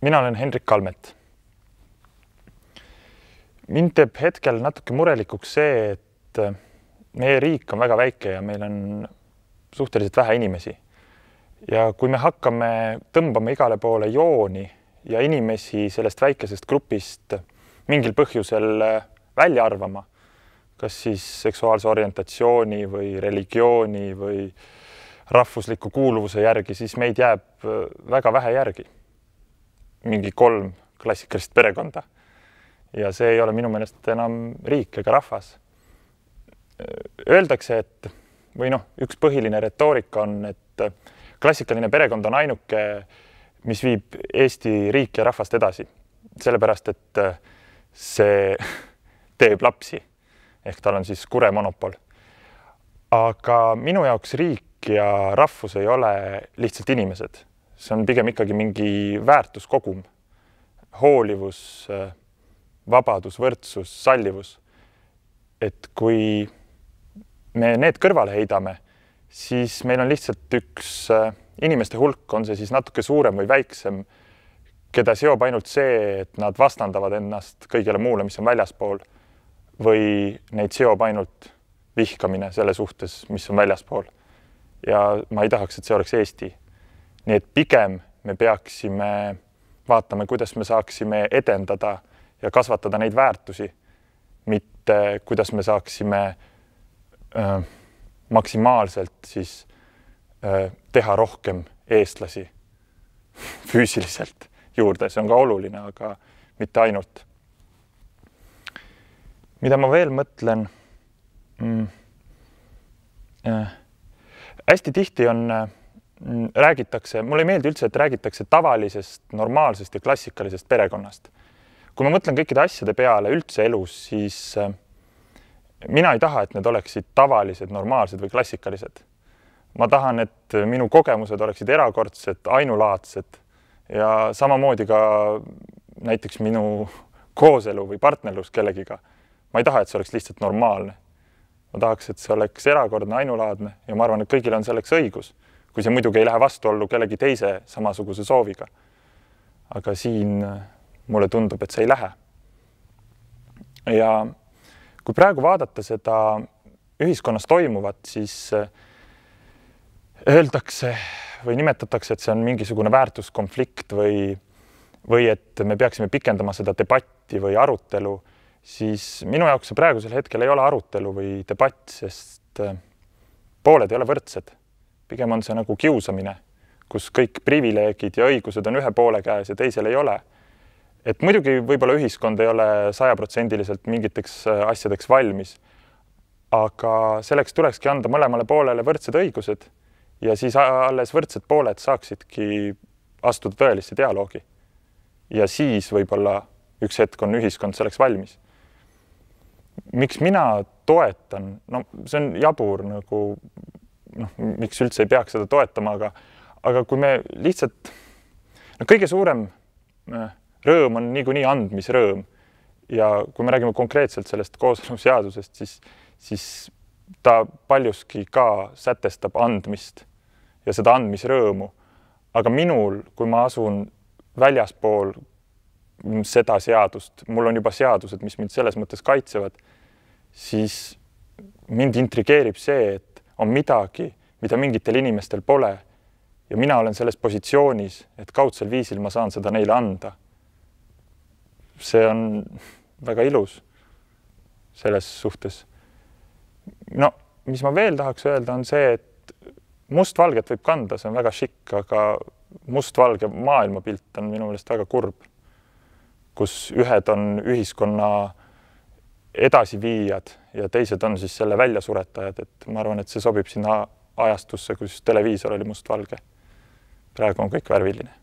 Mina olen Hendrik Kalmet. Mind teeb hetkel natuke murelikuks see, et meie riik on väga väike ja meil on suhteliselt vähe inimesi. Ja kui me hakkame tõmbama igale poole jooni ja inimesi sellest väikesest grupist mingil põhjusel välja arvama, kas siis seksuaalse orientatsiooni või religiooni või rahvusliku kuuluvuse järgi, siis meid jääb väga vähe järgi. Mingi 3 klassikalist perekonda. Ja see ei ole minu meelest enam riik ega rahvas. Öeldakse, et üks põhiline retoorika on, et klassikaline perekond on ainuke, mis viib Eesti riik ja rahvast edasi. Sellepärast, et see teeb lapsi, ehk tal on siis kure monopol. Aga minu jaoks riik ja rahvus ei ole lihtsalt inimesed. See on pigem ikkagi mingi väärtuskogum, hoolivus, vabadus, võrdsus, sallivus. Et kui me need kõrvale heidame, siis meil on lihtsalt üks inimeste hulk, on see siis natuke suurem või väiksem, keda seob ainult see, et nad vastandavad ennast kõigele muule, mis on väljaspool, või neid seob ainult vihkamine selle suhtes, mis on väljaspool. Ja ma ei tahaks, et see oleks Eesti. Nii et pigem me peaksime vaatama, kuidas me saaksime edendada ja kasvatada neid väärtusi, mitte kuidas me saaksime maksimaalselt siis teha rohkem eestlasi füüsiliselt juurde. See on ka oluline, aga mitte ainult. Mida ma veel mõtlen? Hästi tihti räägitakse, mulle ei meeldi üldse, et räägitakse tavalisest, normaalsest ja klassikalisest perekonnast. Kui ma mõtlen kõikide asjade peale üldse elus, siis mina ei taha, et need oleksid tavalised, normaalsed või klassikalised. Ma tahan, et minu kogemused oleksid erakordsed, ainulaadsed ja samamoodi ka näiteks minu kooselu või partnerlus kellegiga. Ma ei taha, et see oleks lihtsalt normaalne. Ma tahaks, et see oleks erakordne, ainulaadne ja ma arvan, et kõigil on selleks õigus, kui see muidugi ei lähe vastuollu kellegi teise samasuguse sooviga. Aga siin mulle tundub, et see ei lähe. Ja kui praegu vaadata seda ühiskonnas toimuvat, siis öeldakse või nimetatakse, et see on mingisugune väärtuskonflikt või et me peaksime pikendama seda debatti või arutelu, siis minu jaoks see praegusel hetkel ei ole arutelu või debatt, sest pooled ei ole võrdsed. Pigem on see nagu kiusamine, kus kõik privileegid ja õigused on ühe poole käes ja teisel ei ole. Et muidugi võib-olla ühiskond ei ole 100% mingiteks asjadeks valmis, aga selleks tulekski anda mõlemale poolele võrdsed õigused ja siis alles võrdsed pooled saaksidki astuda tõelisse dialoogi. Ja siis võib-olla üks hetk on ühiskond selleks valmis. Miks mina toetan? See on jabur, miks üldse ei peaks seda toetama, aga kui me lihtsalt, kõige suurem rõõm on niikuinii andmisrõõm ja kui me räägime konkreetselt sellest kooseluseadusest, siis ta paljuski ka sätestab andmist ja seda andmisrõõmu. Aga minul, kui ma asun väljaspool seda seadust, mul on juba seadused, mis mind selles mõttes kaitsevad, siis mind intrigeerib see, et on midagi, mida mingitel inimestel pole ja mina olen selles positsioonis, et kaudsel viisil ma saan seda neile anda. See on väga ilus selles suhtes. Mis ma veel tahaks öelda, on see, et mustvalget võib kanda, see on väga šikk, aga mustvalge maailmapilt on minu meelest väga kurb, kus ühed on ühiskonna edasiviijad ja teised on siis selle väljasuretajad, et ma arvan, et see sobib sinna ajastusse, kus televiisor oli mustvalge. Praegu on kõik värviline.